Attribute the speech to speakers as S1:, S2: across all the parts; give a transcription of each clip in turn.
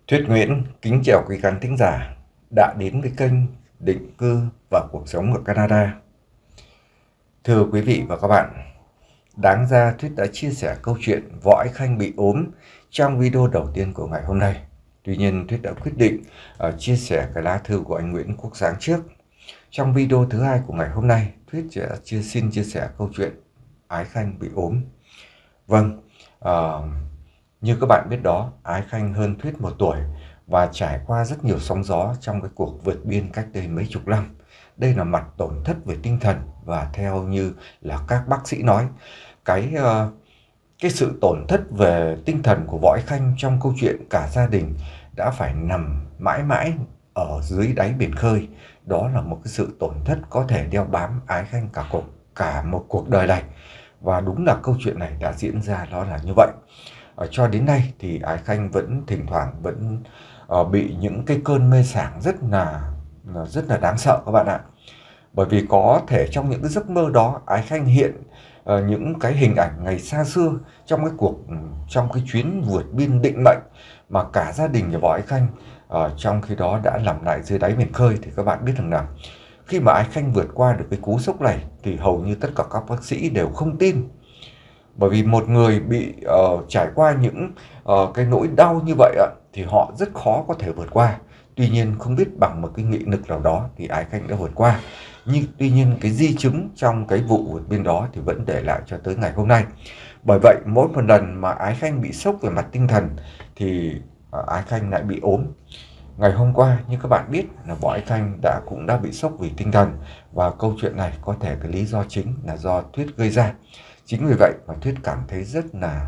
S1: Thuyết Nguyễn kính chào quý khán thính giả đã đến với kênh Định cư và cuộc sống ở Canada. Thưa quý vị và các bạn, đáng ra Thuyết đã chia sẻ câu chuyện Võ Ái Khanh bị ốm trong video đầu tiên của ngày hôm nay. Tuy nhiên Thuyết đã quyết định chia sẻ cái lá thư của anh Nguyễn Quốc Sáng trước. Trong video thứ hai của ngày hôm nay, Thuyết sẽ xin chia sẻ câu chuyện Ái Khanh bị ốm. Vâng, như các bạn biết đó, Ái Khanh hơn Thuyết 1 tuổi và trải qua rất nhiều sóng gió trong cái cuộc vượt biên cách đây mấy chục năm. Đây là mặt tổn thất về tinh thần, và theo như là các bác sĩ nói, cái sự tổn thất về tinh thần của Võ Ái Khanh trong câu chuyện cả gia đình đã phải nằm mãi mãi ở dưới đáy biển khơi. Đó là một cái sự tổn thất có thể đeo bám Ái Khanh cả một cuộc đời này. Và đúng là câu chuyện này đã diễn ra nó là như vậy. Cho đến nay thì Ái Khanh vẫn thỉnh thoảng vẫn bị những cái cơn mê sảng rất là đáng sợ các bạn ạ. Bởi vì có thể trong những cái giấc mơ đó Ái Khanh hiện những cái hình ảnh ngày xa xưa trong cái chuyến vượt biên định mệnh mà cả gia đình nhà Võ Ái Khanh trong khi đó đã nằm lại dưới đáy biển khơi. Thì các bạn biết rằng nào, khi mà Ái Khanh vượt qua được cái cú sốc này thì hầu như tất cả các bác sĩ đều không tin. Bởi vì một người bị trải qua những cái nỗi đau như vậy thì họ rất khó có thể vượt qua. Tuy nhiên không biết bằng một cái nghị lực nào đó thì Ái Khanh đã vượt qua. Nhưng tuy nhiên cái di chứng trong cái vụ vượt biên đó thì vẫn để lại cho tới ngày hôm nay. Bởi vậy mỗi một lần mà Ái Khanh bị sốc về mặt tinh thần thì Ái Khanh lại bị ốm. Ngày hôm qua như các bạn biết là Võ Ái Khanh cũng đã bị sốc vì tinh thần, và câu chuyện này có thể cái lý do chính là do Thuyết gây ra. Chính vì vậy mà Thuyết cảm thấy rất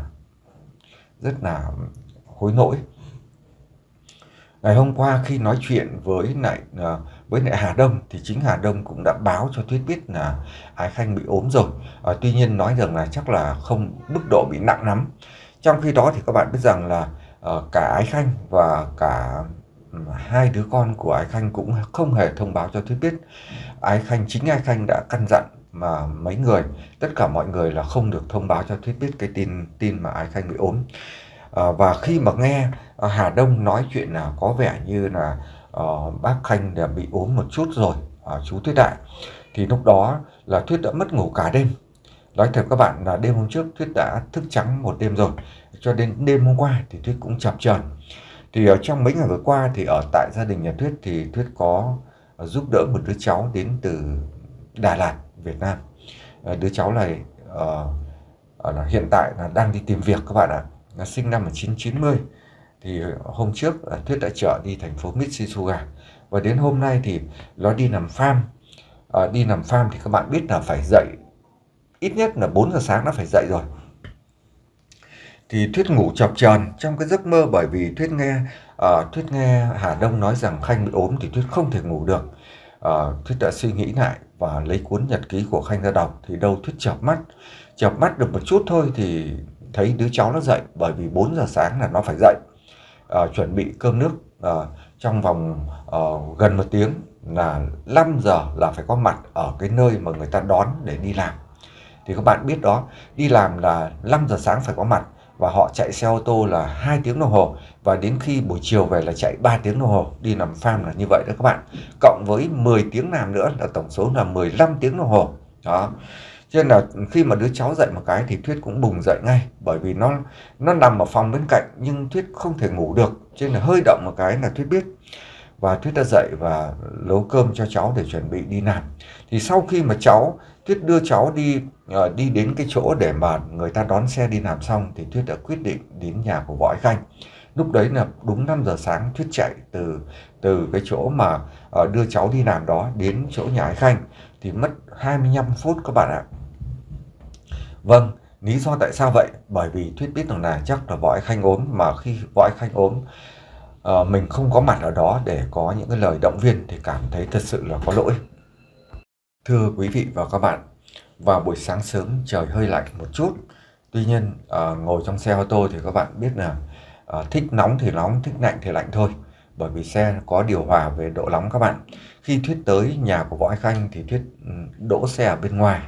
S1: là hối lỗi. Ngày hôm qua khi nói chuyện với lại Hà Đông thì chính Hà Đông cũng đã báo cho Thuyết biết là Ái Khanh bị ốm rồi. Tuy nhiên nói rằng là chắc là không mức độ bị nặng lắm. Trong khi đó thì các bạn biết rằng là cả Ái Khanh và cả hai đứa con của Ái Khanh cũng không hề thông báo cho Thuyết biết. Chính Ái Khanh đã căn dặn mà tất cả mọi người là không được thông báo cho Thuyết biết cái tin mà Ái Khanh bị ốm. Và khi mà nghe Hà Đông nói chuyện là có vẻ như là bác Khanh đã bị ốm một chút rồi, chú Thuyết ạ, thì lúc đó là Thuyết đã mất ngủ cả đêm. Nói thật các bạn là đêm hôm trước Thuyết đã thức trắng một đêm rồi, cho đến đêm hôm qua thì Thuyết cũng chập chờn. Thì trong mấy ngày vừa qua thì ở tại gia đình nhà Thuyết thì Thuyết có giúp đỡ một đứa cháu đến từ Đà Lạt, Việt Nam. Đứa cháu này hiện tại là đang đi tìm việc các bạn ạ. Là sinh năm 1990. Thì hôm trước Thuyết đã chở đi thành phố Mississauga, và đến hôm nay thì nó đi làm farm. Đi làm farm thì các bạn biết là phải dậy ít nhất là 4 giờ sáng đã phải dậy rồi. Thì Thuyết ngủ chập chờn trong cái giấc mơ, bởi vì Thuyết nghe Hà Đông nói rằng Khanh bị ốm thì Thuyết không thể ngủ được. Thuyết đã suy nghĩ lại và lấy cuốn nhật ký của Khanh ra đọc, thì đâu Thuyết chợp mắt được một chút thôi thì thấy đứa cháu nó dậy, bởi vì 4 giờ sáng là nó phải dậy, chuẩn bị cơm nước trong vòng gần 1 tiếng, là 5 giờ là phải có mặt ở cái nơi mà người ta đón để đi làm. Thì các bạn biết đó, đi làm là 5 giờ sáng phải có mặt, và họ chạy xe ô tô là 2 tiếng đồng hồ, và đến khi buổi chiều về là chạy 3 tiếng đồng hồ. Đi làm farm là như vậy đó các bạn, cộng với 10 tiếng làm nữa là tổng số là 15 tiếng đồng hồ đó. Cho nên là khi mà đứa cháu dậy một cái thì Thuyết cũng bùng dậy ngay, bởi vì nó nằm ở phòng bên cạnh nhưng Thuyết không thể ngủ được, cho nên là hơi động một cái là Thuyết biết. Và Thuyết đã dậy và nấu cơm cho cháu để chuẩn bị đi làm. Thì sau khi mà Thuyết đưa cháu đi đến cái chỗ để mà người ta đón xe đi làm xong, thì Thuyết đã quyết định đến nhà của Võ Ái Khanh. Lúc đấy là đúng 5 giờ sáng Thuyết chạy từ cái chỗ mà đưa cháu đi làm đó đến chỗ nhà Ái Khanh, thì mất 25 phút các bạn ạ. Vâng, lý do tại sao vậy? Bởi vì Thuyết biết rằng là chắc là Võ Ái Khanh ốm, mà khi Võ Ái Khanh ốm mình không có mặt ở đó để có những cái lời động viên thì cảm thấy thật sự là có lỗi. Thưa quý vị và các bạn, vào buổi sáng sớm trời hơi lạnh một chút. Tuy nhiên ngồi trong xe ô tô thì các bạn biết là thích nóng thì nóng, thích lạnh thì lạnh thôi. Bởi vì xe có điều hòa về độ nóng các bạn. Khi Thuyết tới nhà của Võ Ái Khanh thì Thuyết đỗ xe ở bên ngoài.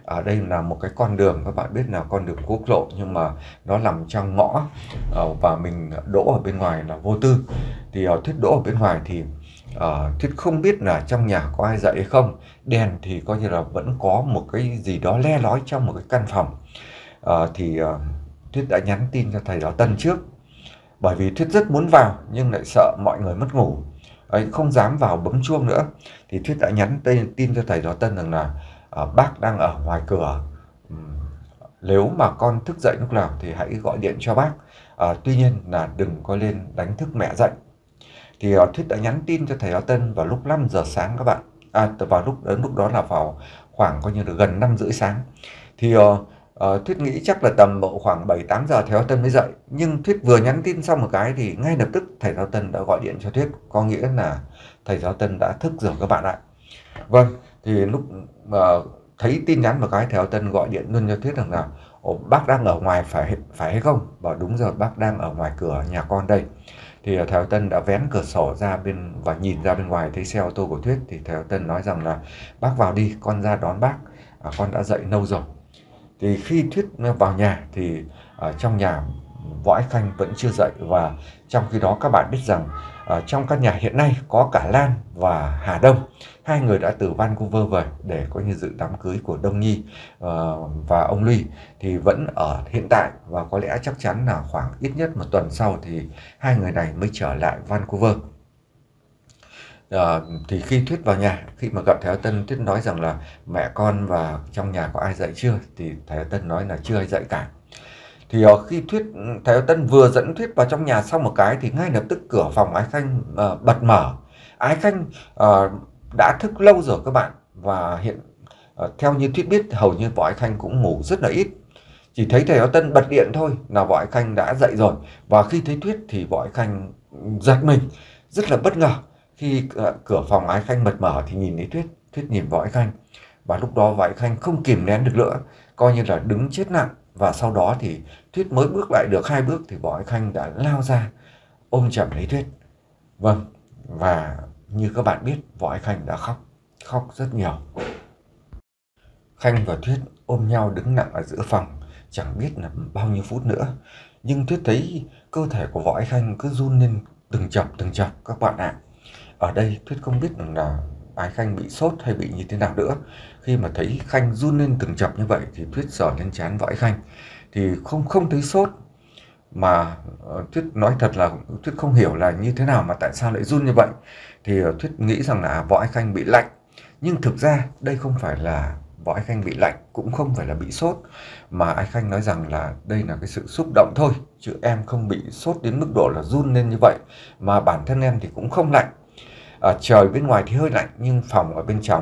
S1: Ở đây là một cái con đường, các bạn biết là con đường quốc lộ nhưng mà nó nằm trong ngõ, và mình đỗ ở bên ngoài là vô tư. Thì Thuyết đỗ ở bên ngoài thì Thuyết không biết là trong nhà có ai dậy hay không. Đèn thì coi như là vẫn có một cái gì đó le lói trong một cái căn phòng. Thuyết đã nhắn tin cho thầy giáo Tân trước, bởi vì Thuyết rất muốn vào nhưng lại sợ mọi người mất ngủ, không dám vào bấm chuông nữa. Thì Thuyết đã nhắn tin cho thầy giáo Tân rằng là bác đang ở ngoài cửa, nếu mà con thức dậy lúc nào thì hãy gọi điện cho bác, tuy nhiên là đừng có lên đánh thức mẹ dậy. Thì Thuyết đã nhắn tin cho thầy giáo Tân vào lúc 5 giờ sáng các bạn, vào lúc đó là vào khoảng coi như là gần 5 rưỡi sáng. Thì Thuyết nghĩ chắc là tầm khoảng 7-8 giờ thầy giáo Tân mới dậy, nhưng Thuyết vừa nhắn tin xong một cái thì ngay lập tức thầy giáo Tân đã gọi điện cho Thuyết, có nghĩa là thầy giáo Tân đã thức rồi các bạn ạ. Vâng, thì lúc thấy tin nhắn một cái, thầy giáo Tân gọi điện luôn cho Thuyết rằng là bác đang ở ngoài phải hay không? Bảo đúng rồi, bác đang ở ngoài cửa nhà con đây. Thì thầy giáo Tân đã vén cửa sổ ra và nhìn ra bên ngoài thấy xe ô tô của Thuyết. Thì thầy giáo Tân nói rằng là bác vào đi, con ra đón bác, con đã dậy lâu rồi. Thì khi Thuyết vào nhà thì trong nhà Võ Ái Khanh vẫn chưa dậy, và trong khi đó các bạn biết rằng trong căn nhà hiện nay có cả Lan và Hà Đông, hai người đã từ Vancouver về để có như dự đám cưới của Đông Nhi và ông Ly, thì vẫn ở hiện tại, và có lẽ chắc chắn là khoảng ít nhất một tuần sau thì hai người này mới trở lại Vancouver. Thì khi Thuyết vào nhà, khi mà gặp thầy giáo Tân, Thuyết nói rằng là mẹ con và trong nhà có ai dậy chưa, thì thầy giáo Tân nói là chưa ai dậy cả. Thì khi thầy giáo Tân vừa dẫn Thuyết vào trong nhà xong một cái thì ngay lập tức cửa phòng Ái Khanh bật mở. Ái Khanh đã thức lâu rồi các bạn, và theo như Thuyết biết hầu như Võ Ái Khanh cũng ngủ rất là ít. Chỉ thấy thầy giáo Tân bật điện thôi là Võ Ái Khanh đã dậy rồi, và khi thấy Thuyết thì Võ Ái Khanh giật mình, rất là bất ngờ. Khi cửa phòng Ái Khanh bật mở thì nhìn thấy Thuyết, Thuyết nhìn Võ Ái Khanh, và lúc đó Võ Ái Khanh không kìm nén được nữa, coi như là đứng chết lặng. Và sau đó thì Thuyết mới bước lại được 2 bước thì Võ Ái Khanh đã lao ra ôm chầm lấy Thuyết. Vâng, và như các bạn biết, Võ Ái Khanh đã khóc rất nhiều. Khanh và Thuyết ôm nhau đứng lặng ở giữa phòng, chẳng biết là bao nhiêu phút nữa. Nhưng Thuyết thấy cơ thể của Võ Ái Khanh cứ run lên từng chập các bạn ạ. Ở đây Thuyết không biết là Ái Khanh bị sốt hay bị như thế nào nữa. Khi mà thấy Khanh run lên từng chập như vậy thì Thuyết sờ lên trán Võ Ái Khanh thì không thấy sốt, mà Thuyết nói thật là Thuyết không hiểu là như thế nào mà tại sao lại run như vậy. Thì Thuyết nghĩ rằng là Võ Ái Khanh bị lạnh, nhưng thực ra đây không phải là Võ Ái Khanh bị lạnh, cũng không phải là bị sốt, mà Ái Khanh nói rằng là đây là cái sự xúc động thôi, chứ em không bị sốt đến mức độ là run lên như vậy, mà bản thân em thì cũng không lạnh. Trời bên ngoài thì hơi lạnh, nhưng phòng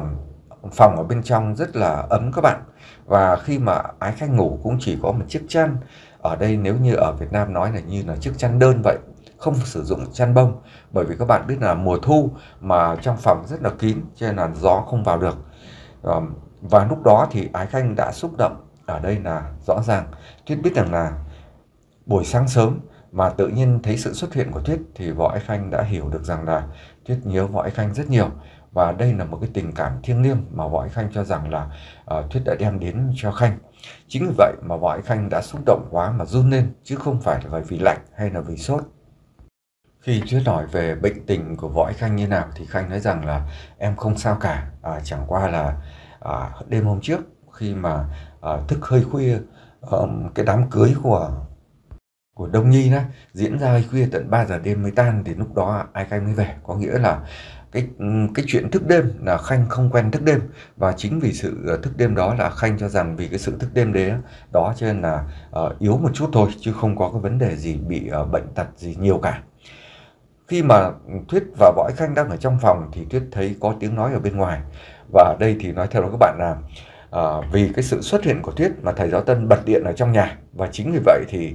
S1: ở bên trong rất là ấm các bạn. Và khi mà Ái Khanh ngủ cũng chỉ có một chiếc chăn, ở đây nếu như ở Việt Nam nói là như là chiếc chăn đơn vậy, không sử dụng chăn bông, bởi vì các bạn biết là mùa thu mà trong phòng rất là kín cho nên là gió không vào được. Và lúc đó thì Ái Khanh đã xúc động. Ở đây là rõ ràng Thuyết biết rằng là buổi sáng sớm mà tự nhiên thấy sự xuất hiện của Thuyết thì Võ Ái Khanh đã hiểu được rằng là Thuyết nhớ Võ Ái Khanh rất nhiều, và đây là một cái tình cảm thiêng liêng mà Võ Ái Khanh cho rằng là Thuyết đã đem đến cho Khanh. Chính vì vậy mà Võ Ái Khanh đã xúc động quá mà run lên, chứ không phải là vì lạnh hay là vì sốt. Khi Thuyết hỏi về bệnh tình của Võ Ái Khanh như nào thì Khanh nói rằng là em không sao cả, chẳng qua là đêm hôm trước khi mà thức hơi khuya, cái đám cưới của Đông Nhi đó diễn ra hơi khuya, tận 3 giờ đêm mới tan, thì lúc đó Ái Khanh mới về. Có nghĩa là cái chuyện thức đêm là Khanh không quen thức đêm, và chính vì sự thức đêm đó là Khanh cho rằng vì cái sự thức đêm đấy đó cho nên là yếu một chút thôi, chứ không có cái vấn đề gì bị bệnh tật gì nhiều cả. Khi mà Thuyết và Võ Ái Khanh đang ở trong phòng thì Thuyết thấy có tiếng nói ở bên ngoài, và ở đây thì nói theo các bạn là vì cái sự xuất hiện của Thuyết mà thầy giáo Tân bật điện ở trong nhà, và chính vì vậy thì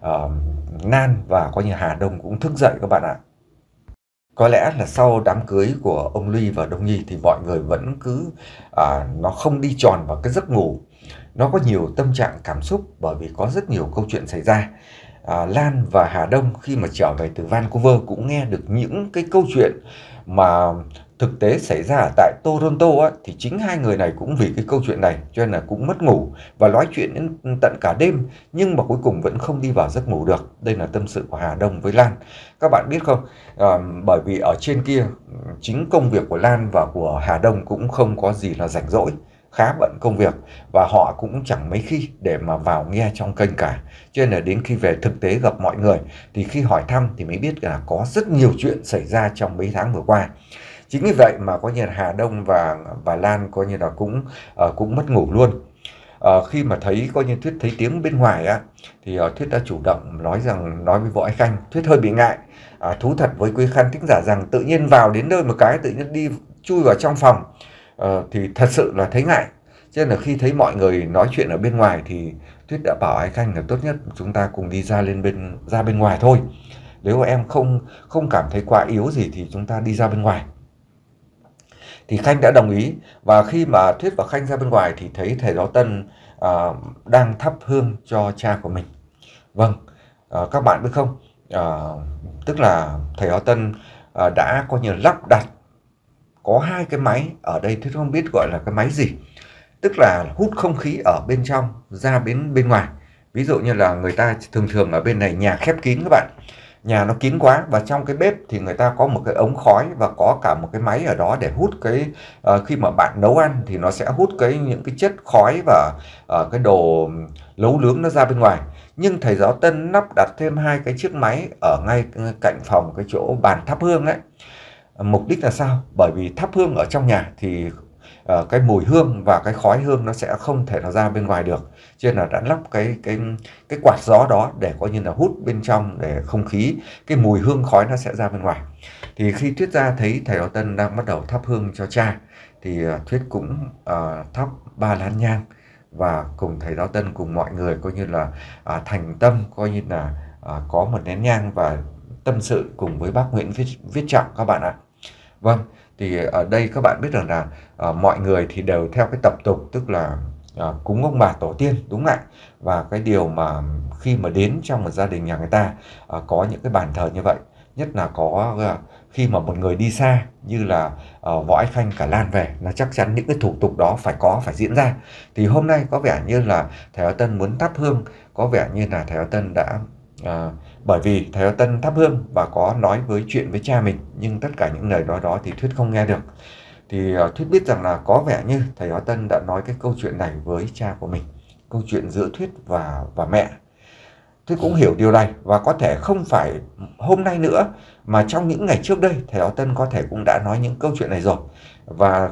S1: Nan và coi như Hà Đông cũng thức dậy các bạn ạ. Có lẽ là sau đám cưới của ông Ly và Đông Nhi thì mọi người vẫn cứ nó không đi tròn vào cái giấc ngủ, nó có nhiều tâm trạng cảm xúc bởi vì có rất nhiều câu chuyện xảy ra. Lan và Hà Đông khi mà trở về từ Vancouver cũng nghe được những cái câu chuyện mà thực tế xảy ra ở tại Toronto á, thì chính hai người này cũng vì cái câu chuyện này cho nên là cũng mất ngủ và nói chuyện đến tận cả đêm, nhưng mà cuối cùng vẫn không đi vào giấc ngủ được. Đây là tâm sự của Hà Đông với Lan. Các bạn biết không, bởi vì ở trên kia chính công việc của Lan và của Hà Đông cũng không có gì là rảnh rỗi, khá bận công việc, và họ cũng chẳng mấy khi để mà vào nghe trong kênh cả. Cho nên là đến khi về thực tế gặp mọi người thì khi hỏi thăm thì mới biết là có rất nhiều chuyện xảy ra trong mấy tháng vừa qua. Chính vì vậy mà có như là Hà Đông và Lan coi như là cũng mất ngủ luôn. Khi mà thấy coi như Thuyết thấy tiếng bên ngoài á, thì Thuyết đã chủ động nói với Võ Ái Khanh. Thuyết hơi bị ngại, thú thật với quý khán thính giả rằng tự nhiên vào đến nơi một cái tự nhiên đi chui vào trong phòng thì thật sự là thấy ngại. Cho nên là khi thấy mọi người nói chuyện ở bên ngoài thì Thuyết đã bảo Ái Khanh là tốt nhất chúng ta cùng đi ra bên ngoài thôi. Nếu em không cảm thấy quá yếu gì thì chúng ta đi ra bên ngoài. Thì Khanh đã đồng ý, và khi mà Thuyết và Khanh ra bên ngoài thì thấy thầy giáo Tân đang thắp hương cho cha của mình. Vâng, các bạn biết không, tức là thầy giáo Tân đã coi như lắp đặt có hai cái máy ở đây. Thuyết không biết gọi là cái máy gì, tức là hút không khí ở bên trong ra bên ngoài. Ví dụ như là người ta thường ở bên này nhà khép kín các bạn, nhà nó kín quá, và trong cái bếp thì người ta có một cái ống khói và có cả một cái máy ở đó để hút cái khi mà bạn nấu ăn thì nó sẽ hút những cái chất khói và cái đồ nấu nướng nó ra bên ngoài. Nhưng thầy giáo Tân lắp đặt thêm hai cái chiếc máy ở ngay cạnh phòng cái chỗ bàn thắp hương ấy. Mục đích là sao? Bởi vì thắp hương ở trong nhà thì cái mùi hương và cái khói hương nó sẽ không thể nào ra bên ngoài được, cho nên là đã lắp cái quạt gió đó để coi như là hút bên trong, để không khí cái mùi hương khói nó sẽ ra bên ngoài. Thì khi Thuyết ra thấy thầy giáo Tân đang bắt đầu thắp hương cho cha thì Thuyết cũng thắp 3 nén nhang và cùng thầy giáo Tân cùng mọi người coi như là thành tâm, coi như là có một nén nhang và tâm sự cùng với bác Nguyễn Viết Trọng các bạn ạ. Vâng, thì ở đây các bạn biết rằng là mọi người thì đều theo cái tập tục, tức là cúng ông bà tổ tiên, đúng ạ. Và cái điều mà khi mà đến trong một gia đình nhà người ta có những cái bàn thờ như vậy, nhất là có khi mà một người đi xa như là Võ Ái Khanh cả Lan về, là chắc chắn những cái thủ tục đó phải diễn ra. Thì hôm nay có vẻ như là thầy giáo Tân muốn thắp hương, có vẻ như là thầy giáo Tân đã bởi vì thầy giáo Tân thắp hương và có nói chuyện với cha mình, nhưng tất cả những lời nói đó thì Thuyết không nghe được. Thì Thuyết biết rằng là có vẻ như thầy giáo Tân đã nói cái câu chuyện này với cha của mình, câu chuyện giữa Thuyết và mẹ. Thuyết cũng hiểu điều này, và có thể không phải hôm nay nữa mà trong những ngày trước đây thầy giáo Tân có thể cũng đã nói những câu chuyện này rồi. Và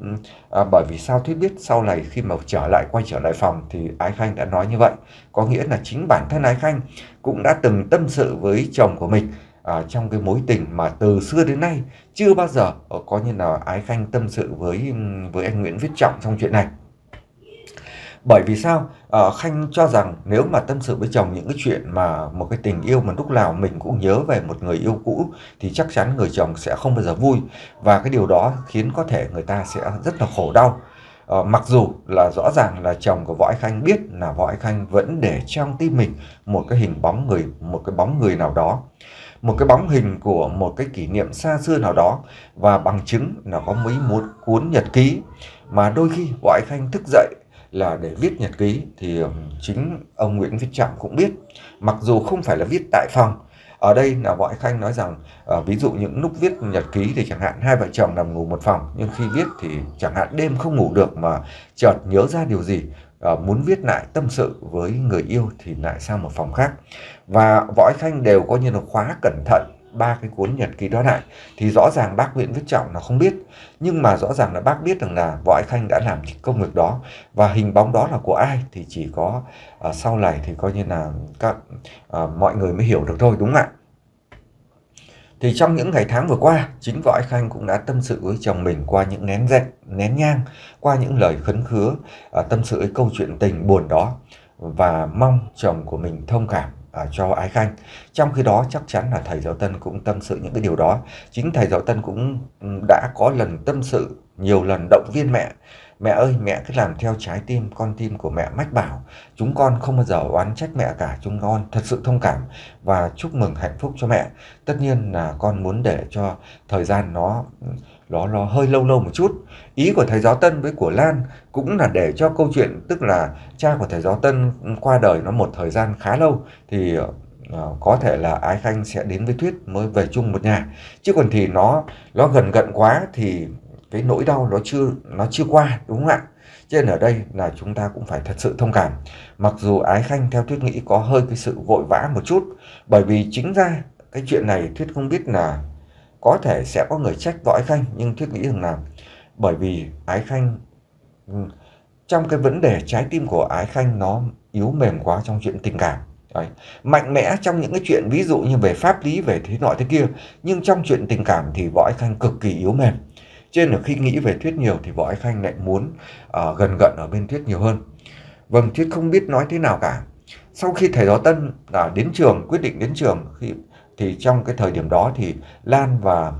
S1: bởi vì sao Thuyết biết sau này khi mà quay trở lại phòng thì Ái Khanh đã nói như vậy, có nghĩa là chính bản thân Ái Khanh cũng đã từng tâm sự với chồng của mình trong cái mối tình mà từ xưa đến nay chưa bao giờ có như là Ái Khanh tâm sự với anh Nguyễn Viết Trọng trong chuyện này. Bởi vì sao? Khanh cho rằng nếu mà tâm sự với chồng những cái chuyện mà một cái tình yêu mà lúc nào mình cũng nhớ về một người yêu cũ thì chắc chắn người chồng sẽ không bao giờ vui, và cái điều đó khiến có thể người ta sẽ rất là khổ đau. Mặc dù là rõ ràng là chồng của Võ Ái Khanh biết là Võ Ái Khanh vẫn để trong tim mình một cái bóng người nào đó, một cái bóng hình của một cái kỷ niệm xa xưa nào đó, và bằng chứng là có một cuốn nhật ký mà đôi khi Võ Ái Khanh thức dậy là để viết nhật ký thì chính ông Nguyễn Viết Trọng cũng biết, mặc dù không phải là viết tại phòng. Ở đây là Võ Ái Khanh nói rằng ví dụ những lúc viết nhật ký thì chẳng hạn hai vợ chồng nằm ngủ một phòng, nhưng khi viết thì chẳng hạn đêm không ngủ được mà chợt nhớ ra điều gì, muốn viết lại tâm sự với người yêu thì lại sang một phòng khác. Và Võ Ái Khanh đều có như là khóa cẩn thận 3 cái cuốn nhật ký đó lại, thì rõ ràng bác Nguyễn Viết Trọng là không biết, nhưng mà rõ ràng là bác biết rằng là Võ Ái Khanh đã làm công việc đó, và hình bóng đó là của ai thì chỉ có sau này thì coi như là mọi người mới hiểu được thôi, đúng không ạ? Thì trong những ngày tháng vừa qua, chính Võ Ái Khanh cũng đã tâm sự với chồng mình qua những nén nhang, qua những lời khấn khứa, tâm sự với câu chuyện tình buồn đó, và mong chồng của mình thông cảm cho Ái Khanh. Trong khi đó chắc chắn là thầy giáo Tân cũng tâm sự những cái điều đó. Chính thầy giáo Tân cũng đã có lần tâm sự, nhiều lần động viên mẹ. Mẹ ơi, mẹ cứ làm theo trái tim, con tim của mẹ mách bảo. Chúng con không bao giờ oán trách mẹ cả, chúng con thật sự thông cảm và chúc mừng hạnh phúc cho mẹ. Tất nhiên là con muốn để cho thời gian nó nó hơi lâu lâu một chút. Ý của thầy Giáo Tân với của Lan cũng là để cho câu chuyện, tức là cha của thầy Giáo Tân qua đời nó một thời gian khá lâu, thì có thể là Ái Khanh sẽ đến với Thuyết mới về chung một nhà. Chứ còn thì nó gần gần quá thì cái nỗi đau nó chưa qua, đúng không ạ? Cho nên ở đây là chúng ta cũng phải thật sự thông cảm. Mặc dù Ái Khanh theo Thuyết nghĩ có hơi cái sự vội vã một chút, bởi vì chính ra cái chuyện này Thuyết không biết là có thể sẽ có người trách Võ Ái Khanh, nhưng Thuyết nghĩ rằng là bởi vì Ái Khanh trong cái vấn đề trái tim của Ái Khanh nó yếu mềm quá trong chuyện tình cảm. Đấy. Mạnh mẽ trong những cái chuyện ví dụ như về pháp lý, về thế nọ thế kia, nhưng trong chuyện tình cảm thì Võ Ái Khanh cực kỳ yếu mềm. Cho nên là khi nghĩ về Thuyết nhiều thì Võ Ái Khanh lại muốn gần gận ở bên Thuyết nhiều hơn. Vâng, Thuyết không biết nói thế nào cả. Sau khi thầy Giáo Tân đến trường, quyết định đến trường, thì trong cái thời điểm đó thì Lan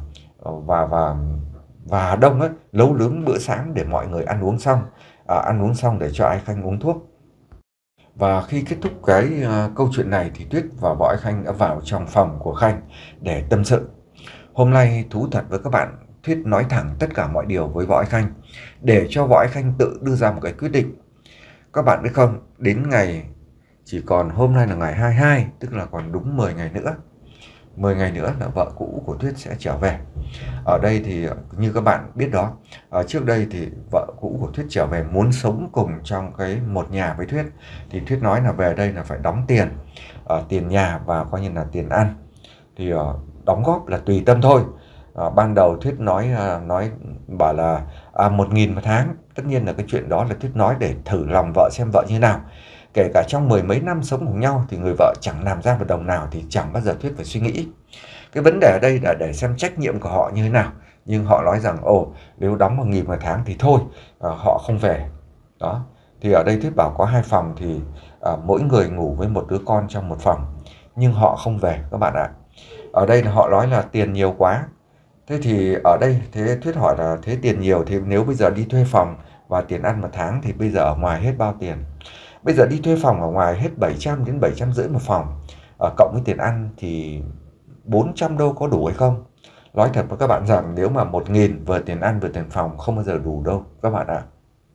S1: và Hà Đông ấy nấu nướng bữa sáng để mọi người ăn uống xong để cho Ái Khanh uống thuốc. Và khi kết thúc cái câu chuyện này thì Tuyết và Võ Ái Khanh đã vào trong phòng của Khanh để tâm sự. Hôm nay thú thật với các bạn, Thuyết nói thẳng tất cả mọi điều với Võ Ái Khanh để cho Võ Ái Khanh tự đưa ra một cái quyết định. Các bạn biết không, đến ngày chỉ còn hôm nay là ngày 22, tức là còn đúng 10 ngày nữa. 10 ngày nữa là vợ cũ của Thuyết sẽ trở về. Ở đây thì như các bạn biết đó, trước đây thì vợ cũ của Thuyết trở về muốn sống cùng trong cái một nhà với Thuyết. Thì Thuyết nói là về đây là phải đóng tiền nhà và coi như là tiền ăn. Thì đóng góp là tùy tâm thôi. Ban đầu Thuyết nói bảo là 1.000 một tháng. Tất nhiên là cái chuyện đó là Thuyết nói để thử lòng vợ xem vợ như nào. Kể cả trong 10 mấy năm sống cùng nhau thì người vợ chẳng làm ra một đồng nào thì chẳng bao giờ Thuyết phải suy nghĩ. Cái vấn đề ở đây là để xem trách nhiệm của họ như thế nào. Nhưng họ nói rằng nếu đóng 1.000 một tháng thì thôi, họ không về. Đó. Thì ở đây Thuyết bảo có 2 phòng thì mỗi người ngủ với một đứa con trong một phòng. Nhưng họ không về các bạn ạ. Ở đây là họ nói là tiền nhiều quá. Thế thì ở đây Thuyết hỏi là thế tiền nhiều thì nếu bây giờ đi thuê phòng và tiền ăn một tháng thì bây giờ ở ngoài hết bao tiền? Bây giờ đi thuê phòng ở ngoài hết 700 đến 750 một phòng. Cộng với tiền ăn thì 400 đâu có đủ hay không? Nói thật với các bạn rằng nếu mà 1.000 vừa tiền ăn vừa tiền phòng không bao giờ đủ đâu các bạn ạ.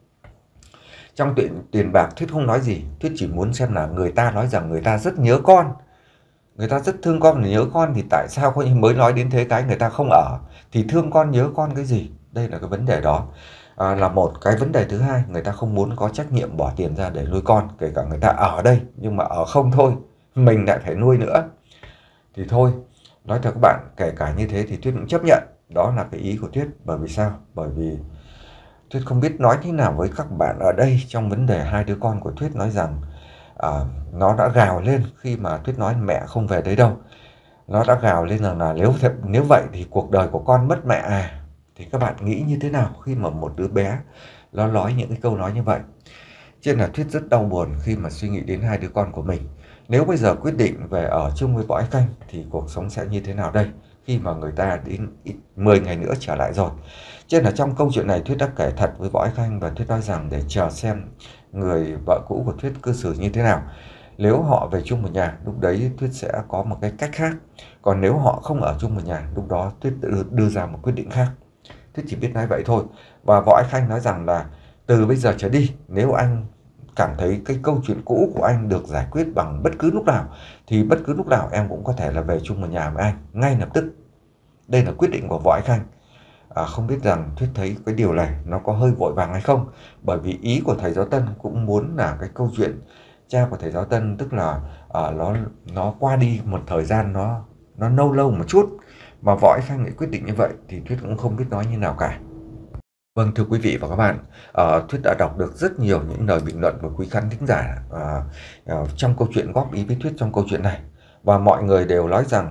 S1: Trong tiền bạc Thuyết không nói gì. Thuyết chỉ muốn xem là người ta nói rằng người ta rất nhớ con. Người ta rất thương con và nhớ con thì tại sao mới nói đến thế cái người ta không ở? Thì thương con nhớ con cái gì? Đây là cái vấn đề đó. Là một cái vấn đề thứ hai, người ta không muốn có trách nhiệm bỏ tiền ra để nuôi con. Kể cả người ta ở đây nhưng mà ở không thôi, mình lại phải nuôi nữa. Thì thôi, nói thật các bạn, kể cả như thế thì Thuyết cũng chấp nhận. Đó là cái ý của Thuyết. Bởi vì sao? Bởi vì Thuyết không biết nói thế nào với các bạn ở đây trong vấn đề 2 đứa con của Thuyết. Nói rằng nó đã gào lên khi mà Thuyết nói mẹ không về đấy đâu. Nó đã gào lên rằng là nếu vậy thì cuộc đời của con mất mẹ à. Thì các bạn nghĩ như thế nào khi mà một đứa bé nó nói những cái câu nói như vậy? Cho nên là Thuyết rất đau buồn khi mà suy nghĩ đến 2 đứa con của mình. Nếu bây giờ quyết định về ở chung với Võ Ái Khanh thì cuộc sống sẽ như thế nào đây? Khi mà người ta đến 10 ngày nữa trở lại rồi. Cho nên là trong câu chuyện này Thuyết đã kể thật với Võ Ái Khanh và Thuyết nói rằng để chờ xem người vợ cũ của Thuyết cư xử như thế nào. Nếu họ về chung một nhà, lúc đấy Thuyết sẽ có một cái cách khác. Còn nếu họ không ở chung một nhà, lúc đó Thuyết đưa ra một quyết định khác. Thuyết chỉ biết nói vậy thôi. Và Võ Ái Khanh nói rằng là từ bây giờ trở đi, nếu anh cảm thấy cái câu chuyện cũ của anh được giải quyết bằng bất cứ lúc nào, thì bất cứ lúc nào em cũng có thể là về chung một nhà với anh, ngay lập tức. Đây là quyết định của Võ Ái Khanh. Không biết rằng Thuyết thấy cái điều này nó có hơi vội vàng hay không. Bởi vì ý của thầy Giáo Tân cũng muốn là cái câu chuyện cha của thầy Giáo Tân, tức là nó qua đi một thời gian nó lâu một chút, mà Võ Ái Khanh lại quyết định như vậy thì Thuyết cũng không biết nói như nào cả. Vâng, thưa quý vị và các bạn, Thuyết đã đọc được rất nhiều những lời bình luận của quý khán thính giả trong câu chuyện, góp ý với Thuyết trong câu chuyện này. Và mọi người đều nói rằng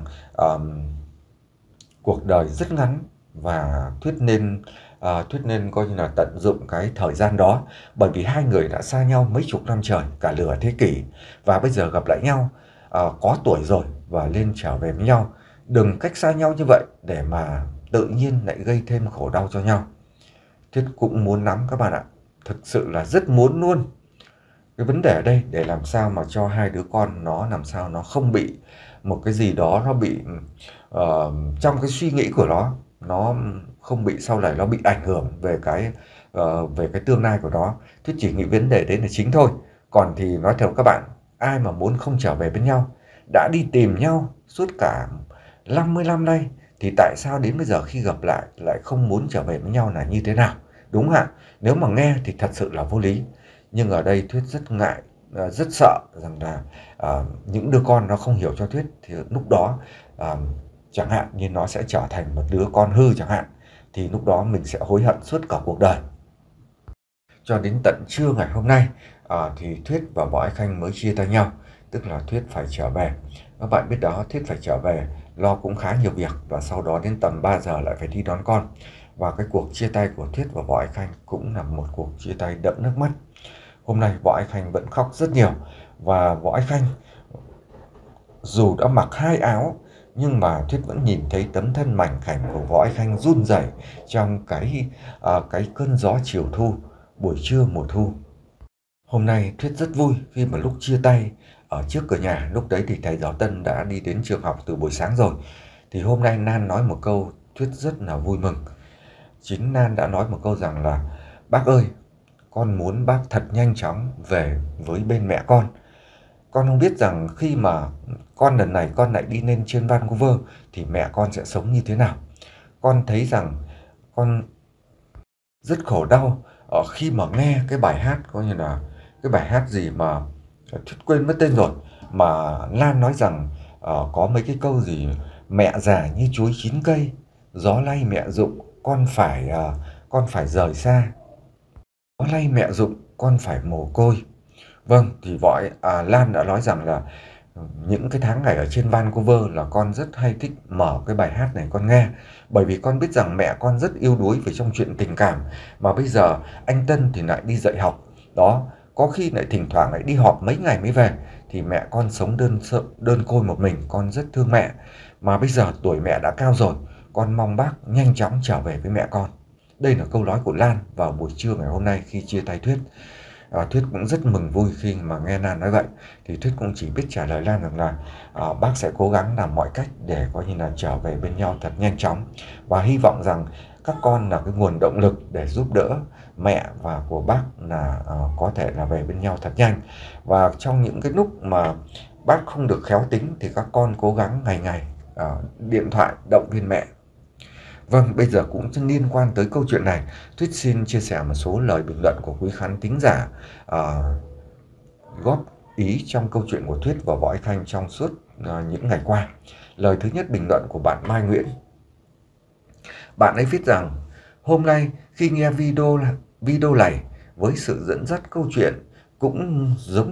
S1: cuộc đời rất ngắn và Thuyết nên coi như là tận dụng cái thời gian đó. Bởi vì 2 người đã xa nhau mấy chục năm trời, cả nửa thế kỷ, và bây giờ gặp lại nhau, có tuổi rồi và lên trở về với nhau. Đừng cách xa nhau như vậy để mà tự nhiên lại gây thêm khổ đau cho nhau. Thuyết cũng muốn lắm các bạn ạ, thực sự là rất muốn luôn. Cái vấn đề ở đây để làm sao mà cho 2 đứa con nó làm sao nó không bị một cái gì đó nó bị trong cái suy nghĩ của nó không bị sau này nó bị ảnh hưởng về về cái tương lai của nó. Thuyết chỉ nghĩ vấn đề đấy là chính thôi. Còn thì nói thật các bạn, ai mà muốn không trở về bên nhau, đã đi tìm nhau suốt cả 50 năm nay, thì tại sao đến bây giờ khi gặp lại lại không muốn trở về với nhau là như thế nào? Đúng ạ, nếu mà nghe thì thật sự là vô lý. Nhưng ở đây Thuyết rất ngại, rất sợ rằng là những đứa con nó không hiểu cho Thuyết, thì lúc đó chẳng hạn như nó sẽ trở thành một đứa con hư chẳng hạn, thì lúc đó mình sẽ hối hận suốt cả cuộc đời. Cho đến tận trưa ngày hôm nay thì Thuyết và Võ Ái Khanh mới chia tay nhau, tức là Thuyết phải trở về. Các bạn biết đó, Thuyết phải trở về lo cũng khá nhiều việc, và sau đó đến tầm 3 giờ lại phải đi đón con. Và cái cuộc chia tay của Thuyết và Võ Ái Khanh cũng là một cuộc chia tay đẫm nước mắt. Hôm nay Võ Ái Khanh vẫn khóc rất nhiều, và Võ Ái Khanh dù đã mặc 2 áo nhưng mà Thuyết vẫn nhìn thấy tấm thân mảnh khảnh của Võ Ái Khanh run rẩy trong cái cơn gió chiều thu, buổi trưa mùa thu. Hôm nay Thuyết rất vui khi mà lúc chia tay ở trước cửa nhà, lúc đấy thì thầy giáo Tân đã đi đến trường học từ buổi sáng rồi. Thì hôm nay Nan nói một câu Thuyết rất là vui mừng. Chính Nan đã nói một câu rằng là: bác ơi, con muốn bác thật nhanh chóng về với bên mẹ con. Con không biết rằng khi mà con lần này con lại đi lên trên Vancouver thì mẹ con sẽ sống như thế nào. Con thấy rằng con rất khổ đau khi mà nghe cái bài hát, coi như là cái bài hát gì mà Thuyết quên mất tên rồi, mà Lan nói rằng có mấy cái câu gì: mẹ già như chuối chín cây, gió lay mẹ rụng, con phải rời xa, gió lay mẹ rụng, con phải mồ côi. Vâng, thì Lan đã nói rằng là những cái tháng ngày ở trên Vancouver là con rất hay thích mở cái bài hát này con nghe, bởi vì con biết rằng mẹ con rất yếu đuối về trong chuyện tình cảm, mà bây giờ anh Tân thì lại đi dạy học đó, có khi lại thỉnh thoảng lại đi họp mấy ngày mới về, thì mẹ con sống đơn côi một mình, con rất thương mẹ, mà bây giờ tuổi mẹ đã cao rồi, con mong bác nhanh chóng trở về với mẹ con. Đây là câu nói của Lan vào buổi trưa ngày hôm nay khi chia tay Thuyết. Thuyết cũng rất mừng vui khi mà nghe Lan nói vậy, thì Thuyết cũng chỉ biết trả lời Lan rằng là bác sẽ cố gắng làm mọi cách để coi như là trở về bên nhau thật nhanh chóng, và hy vọng rằng các con là cái nguồn động lực để giúp đỡ mẹ và của bác là có thể là về bên nhau thật nhanh. Và trong những cái lúc mà bác không được khéo tính thì các con cố gắng ngày ngày điện thoại động viên mẹ. Vâng, bây giờ cũng liên quan tới câu chuyện này, Thuyết xin chia sẻ một số lời bình luận của quý khán thính giả góp ý trong câu chuyện của Thuyết và Võ Ái Khanh trong suốt những ngày qua. Lời thứ nhất bình luận của bạn Mai Nguyễn. Bạn ấy viết rằng: hôm nay khi nghe video này với sự dẫn dắt câu chuyện cũng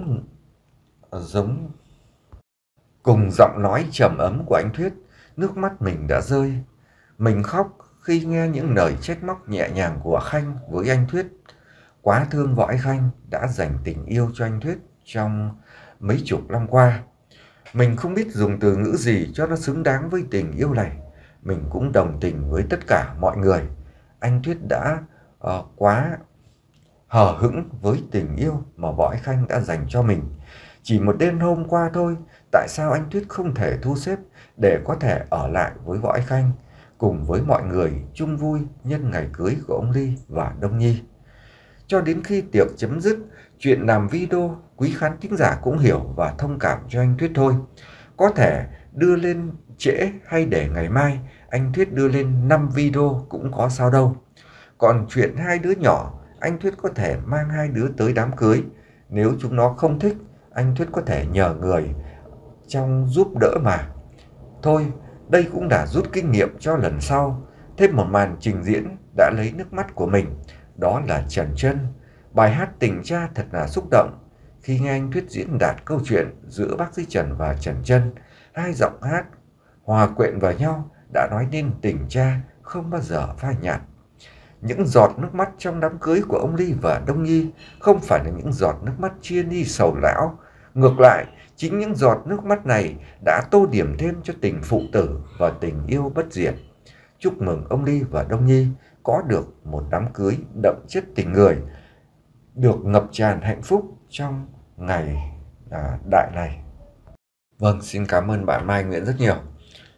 S1: giống cùng giọng nói trầm ấm của anh Thuyết, nước mắt mình đã rơi. Mình khóc khi nghe những lời trách móc nhẹ nhàng của Khanh với anh Thuyết. Quá thương Võ Ái Khanh đã dành tình yêu cho anh Thuyết trong mấy chục năm qua. Mình không biết dùng từ ngữ gì cho nó xứng đáng với tình yêu này. Mình cũng đồng tình với tất cả mọi người. Anh Thuyết đã quá hờ hững với tình yêu mà Võ Ái Khanh đã dành cho mình. Chỉ một đêm hôm qua thôi, tại sao anh Thuyết không thể thu xếp để có thể ở lại với Võ Ái Khanh, cùng với mọi người chung vui nhân ngày cưới của ông Ly và Đông Nhi. Cho đến khi tiệc chấm dứt, chuyện làm video quý khán thính giả cũng hiểu và thông cảm cho anh Thuyết thôi. Có thể đưa lên trễ hay để ngày mai, anh Thuyết đưa lên 5 video cũng có sao đâu. Còn chuyện 2 đứa nhỏ, anh Thuyết có thể mang 2 đứa tới đám cưới. Nếu chúng nó không thích, anh Thuyết có thể nhờ người trong giúp đỡ mà. Thôi, đây cũng đã rút kinh nghiệm cho lần sau. Thêm một màn trình diễn đã lấy nước mắt của mình, đó là Trần Trân. Bài hát Tình Cha thật là xúc động. Khi nghe anh Thuyết diễn đạt câu chuyện giữa bác sĩ Trần và Trần Trân, 2 giọng hát hòa quyện vào nhau đã nói nên tình cha không bao giờ phai nhạt. Những giọt nước mắt trong đám cưới của ông Ly và Đông Nhi không phải là những giọt nước mắt chia ly sầu não. Ngược lại, chính những giọt nước mắt này đã tô điểm thêm cho tình phụ tử và tình yêu bất diệt. Chúc mừng ông Ly và Đông Nhi có được một đám cưới đậm chất tình người, được ngập tràn hạnh phúc trong ngày đại này. Vâng, xin cảm ơn bạn Mai Nguyễn rất nhiều.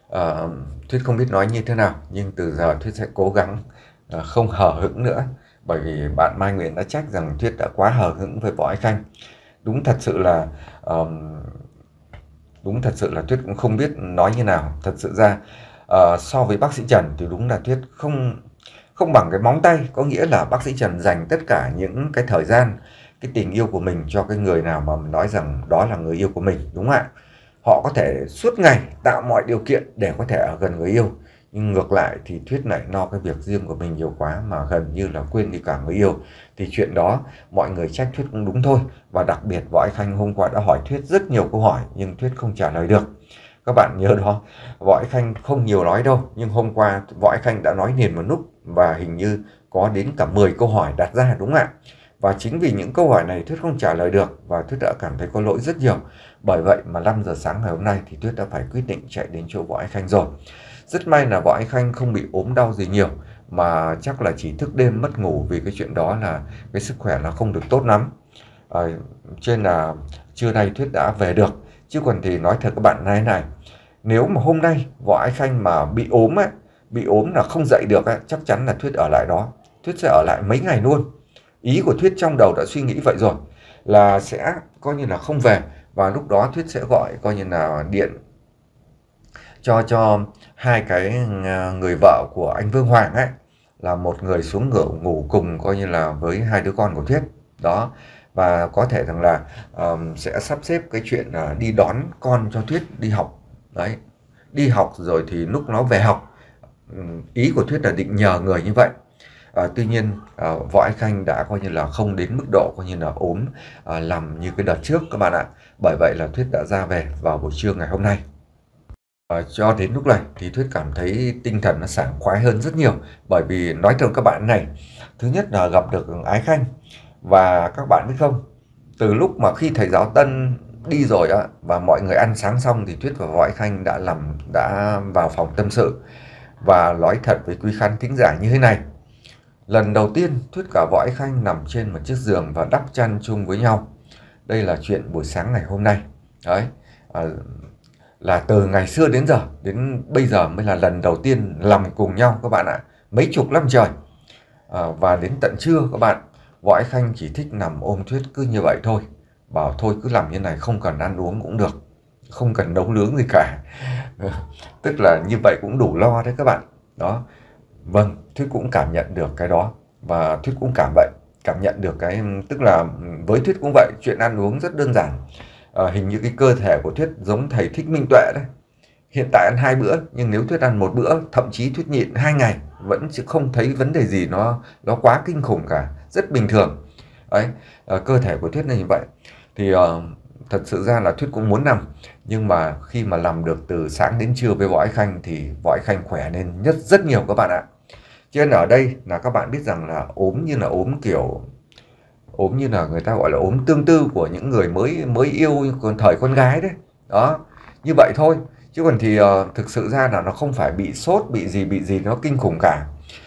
S1: Ờ, Thuyết không biết nói như thế nào, nhưng từ giờ Thuyết sẽ cố gắng không hờ hững nữa, bởi vì bạn Mai Nguyễn đã trách rằng Thuyết đã quá hờ hững với Võ Ái Khanh. Đúng thật sự là ờm, đúng thật sự là Thuyết cũng không biết nói như nào. Thật sự ra so với bác sĩ Trần thì đúng là Thuyết không không bằng cái móng tay, có nghĩa là bác sĩ Trần dành tất cả những cái thời gian, cái tình yêu của mình cho cái người nào mà mình nói rằng đó là người yêu của mình, đúng không ạ? Họ có thể suốt ngày tạo mọi điều kiện để có thể ở gần người yêu, nhưng ngược lại thì Thuyết lại lo cái việc riêng của mình nhiều quá mà gần như là quên đi cả người yêu. Thì chuyện đó mọi người trách Thuyết cũng đúng thôi. Và đặc biệt Võ Ái Khanh hôm qua đã hỏi Thuyết rất nhiều câu hỏi nhưng Thuyết không trả lời được. Các bạn nhớ đó, Võ Ái Khanh không nhiều nói đâu, nhưng hôm qua Võ Ái Khanh đã nói liền một lúc và hình như có đến cả 10 câu hỏi đặt ra, đúng không ạ? Và chính vì những câu hỏi này Thuyết không trả lời được và Thuyết đã cảm thấy có lỗi rất nhiều. Bởi vậy mà 5 giờ sáng ngày hôm nay thì Thuyết đã phải quyết định chạy đến chỗ Võ Ái Khanh rồi. Rất may là Võ Ái Khanh không bị ốm đau gì nhiều, mà chắc là chỉ thức đêm mất ngủ, vì cái chuyện đó là cái sức khỏe nó không được tốt lắm. Cho nên là trưa nay Thuyết đã về được. Chứ còn thì nói thật các bạn này, nếu mà hôm nay Võ Ái Khanh mà bị ốm ấy, bị ốm là không dậy được ấy, chắc chắn là Thuyết ở lại đó. Thuyết sẽ ở lại mấy ngày luôn. Ý của Thuyết trong đầu đã suy nghĩ vậy rồi, là sẽ coi như là không về. Và lúc đó Thuyết sẽ gọi coi như là điện cho hai cái người vợ của anh Vương Hoàng ấy, là một người xuống ngủ cùng coi như là với hai đứa con của Thuyết đó. Và có thể rằng là sẽ sắp xếp cái chuyện đi đón con cho Thuyết đi học đấy, đi học rồi thì lúc nó về học. Ý của Thuyết là định nhờ người như vậy. Tuy nhiên Võ Ái Khanh đã coi như là không đến mức độ coi như là ốm làm như cái đợt trước các bạn ạ. Bởi vậy là Thuyết đã ra về vào buổi trưa ngày hôm nay. Cho đến lúc này thì Thuyết cảm thấy tinh thần nó sảng khoái hơn rất nhiều. Bởi vì nói thật các bạn này, thứ nhất là gặp được Ái Khanh. Và các bạn biết không, từ lúc mà khi thầy giáo Tân đi rồi á, và mọi người ăn sáng xong thì Thuyết và Võ Ái Khanh đã vào phòng tâm sự. Và nói thật với quý khán thính giả như thế này, lần đầu tiên Thuyết cả Võ Ái Khanh nằm trên một chiếc giường và đắp chăn chung với nhau. Đây là chuyện buổi sáng ngày hôm nay. Đấy, là từ ngày xưa đến giờ, đến bây giờ mới là lần đầu tiên nằm cùng nhau các bạn ạ. Mấy chục năm trời. Và đến tận trưa các bạn, Võ Ái Khanh chỉ thích nằm ôm Thuyết cứ như vậy thôi. Bảo thôi cứ làm như này, không cần ăn uống cũng được, không cần nấu nướng gì cả. Tức là như vậy cũng đủ lo đấy các bạn. Đó. Vâng, Thuyết cũng cảm nhận được cái đó. Và Thuyết cũng cảm nhận được cái, tức là với Thuyết cũng vậy, chuyện ăn uống rất đơn giản. Hình như cái cơ thể của Thuyết giống thầy Thích Minh Tuệ đấy. Hiện tại ăn 2 bữa, nhưng nếu Thuyết ăn 1 bữa, thậm chí Thuyết nhịn 2 ngày vẫn không thấy vấn đề gì nó quá kinh khủng cả, rất bình thường. Đấy, cơ thể của Thuyết là như vậy. Thì thật sự ra là Thuyết cũng muốn nằm, nhưng mà khi mà làm được từ sáng đến trưa với Võ Ái Khanh thì Võ Ái Khanh khỏe lên rất nhiều các bạn ạ. Cho nên ở đây là các bạn biết rằng là ốm như là ốm kiểu, ốm như là người ta gọi là ốm tương tư của những người mới yêu còn thời con gái đấy. Đó, như vậy thôi. Chứ còn thì thực sự ra là nó không phải bị sốt, bị gì nó kinh khủng cả.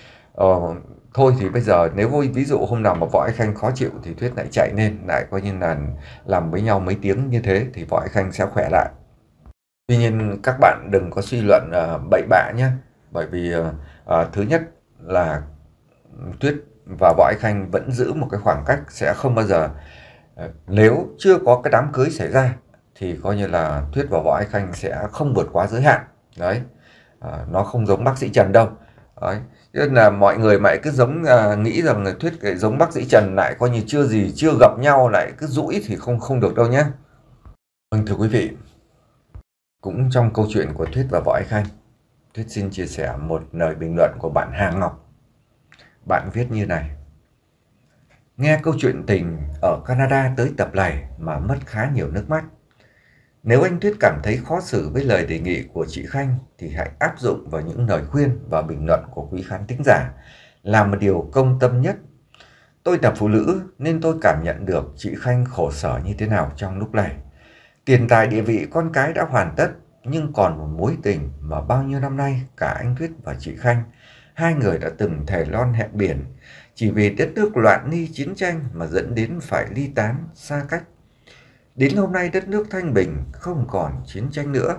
S1: Thôi thì bây giờ nếu ví dụ hôm nào mà Võ Ái Khanh khó chịu thì Thuyết lại chạy lên, lại coi như là làm với nhau mấy tiếng như thế thì Võ Ái Khanh sẽ khỏe lại. Tuy nhiên các bạn đừng có suy luận bậy bạ nhé. Bởi vì thứ nhất là Thuyết và Võ Ái Khanh vẫn giữ một cái khoảng cách, sẽ không bao giờ, nếu chưa có cái đám cưới xảy ra thì coi như là Thuyết và Võ Ái Khanh sẽ không vượt quá giới hạn. Đấy, nó không giống bác sĩ Trần đâu. Đấy, nên là mọi người mày cứ nghĩ rằng Thuyết giống bác sĩ Trần, lại coi như chưa gặp nhau lại cứ dũi thì không được đâu nhé. Vâng, thưa quý vị, cũng trong câu chuyện của Thuyết và Võ Ái Khanh, Thuyết xin chia sẻ một lời bình luận của bạn Hà Ngọc. Bạn viết như này: nghe câu chuyện tình ở Canada tới tập này mà mất khá nhiều nước mắt. Nếu anh Thuyết cảm thấy khó xử với lời đề nghị của chị Khanh thì hãy áp dụng vào những lời khuyên và bình luận của quý khán thính giả, làm một điều công tâm nhất. Tôi là phụ nữ nên tôi cảm nhận được chị Khanh khổ sở như thế nào trong lúc này. Tiền tài địa vị con cái đã hoàn tất, nhưng còn một mối tình mà bao nhiêu năm nay cả anh Thuyết và chị Khanh, hai người đã từng thề lon hẹn biển, chỉ vì đất nước loạn ly chiến tranh mà dẫn đến phải ly tán xa cách. Đến hôm nay đất nước thanh bình, không còn chiến tranh nữa,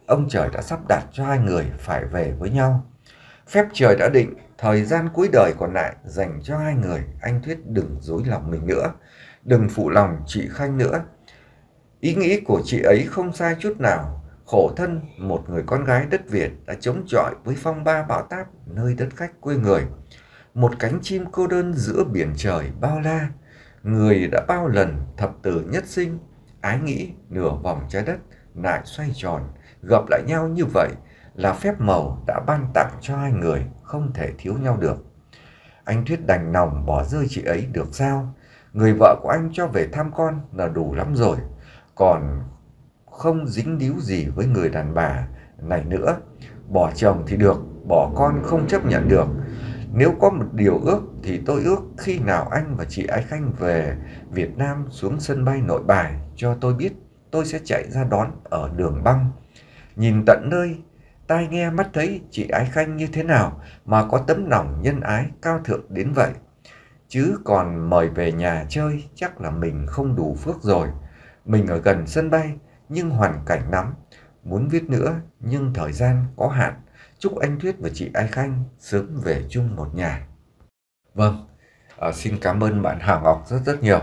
S1: ông trời đã sắp đặt cho hai người phải về với nhau. Phép trời đã định, thời gian cuối đời còn lại dành cho hai người. Anh Thuyết đừng dối lòng mình nữa, đừng phụ lòng chị Khanh nữa. Ý nghĩ của chị ấy không sai chút nào. Khổ thân một người con gái đất Việt đã chống chọi với phong ba bão táp nơi đất khách quê người. Một cánh chim cô đơn giữa biển trời bao la. Người đã bao lần thập tử nhất sinh, ái nghĩ nửa vòng trái đất lại xoay tròn, gặp lại nhau như vậy là phép màu đã ban tặng cho hai người, không thể thiếu nhau được. Anh Thuyết đành lòng bỏ rơi chị ấy được sao? Người vợ của anh cho về thăm con là đủ lắm rồi, còn không dính líu gì với người đàn bà này nữa. Bỏ chồng thì được, bỏ con không chấp nhận được. Nếu có một điều ước thì tôi ước khi nào anh và chị Ái Khanh về Việt Nam xuống sân bay Nội Bài cho tôi biết, tôi sẽ chạy ra đón ở đường băng. Nhìn tận nơi, tai nghe mắt thấy chị Ái Khanh như thế nào mà có tấm lòng nhân ái cao thượng đến vậy. Chứ còn mời về nhà chơi chắc là mình không đủ phước rồi. Mình ở gần sân bay nhưng hoàn cảnh lắm, muốn viết nữa nhưng thời gian có hạn. Chúc anh Thuyết và chị Ái Khanh sớm về chung một nhà. Vâng, xin cảm ơn bạn Hà Ngọc rất rất nhiều.